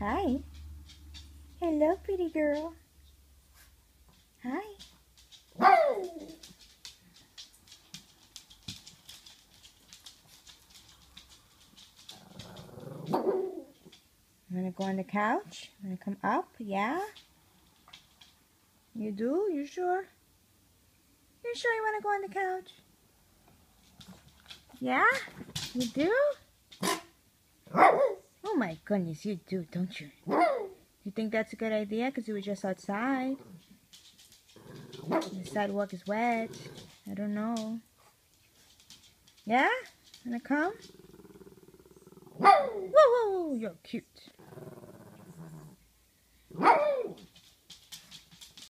Hi. Hello, pretty girl. Hi. You wanna go on the couch? Wanna come up? Yeah? You do? You sure? You sure you wanna go on the couch? Yeah? You do? Oh my goodness, you do, don't you? You think that's a good idea? Because you were just outside. The sidewalk is wet. I don't know. Yeah? Wanna come? Whoa, whoa, whoa, you're cute.